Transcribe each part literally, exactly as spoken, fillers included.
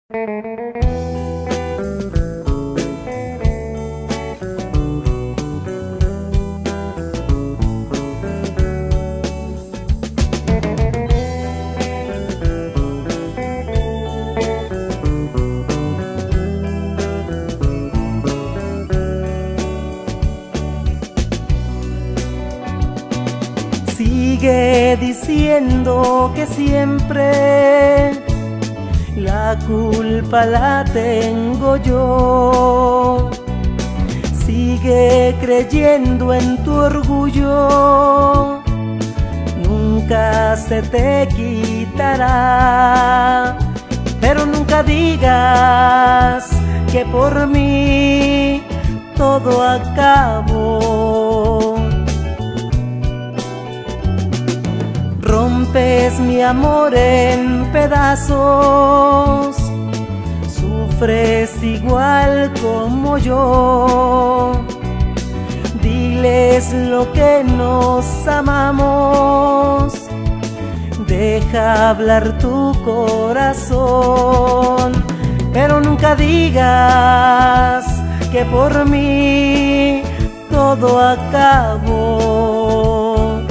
Sigue diciendo que siempre la culpa la tengo yo. Sigue creyendo en tu orgullo, nunca se te quitará. Pero nunca digas que por mí todo acabó. Rompes mi amor en pedazos, sufres igual como yo. Diles lo que nos amamos, deja hablar tu corazón. Pero nunca digas que por mí todo acabó.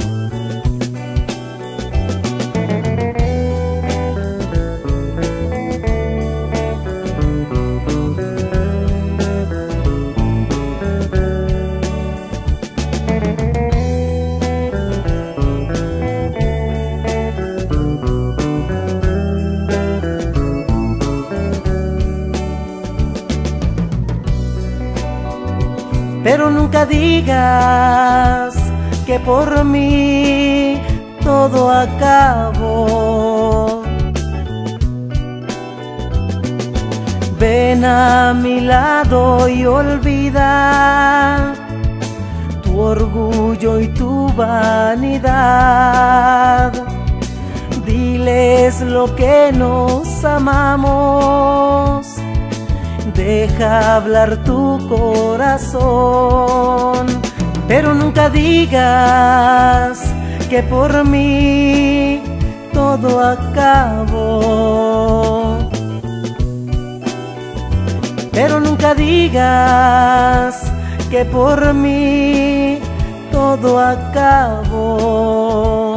Pero nunca digas que por mí todo acabó. Ven a mi lado y olvida tu orgullo y tu vanidad. Diles lo que nos amamos, deja hablar tu corazón. Pero nunca digas que por mí todo acabó. Pero nunca digas que por mí todo acabó.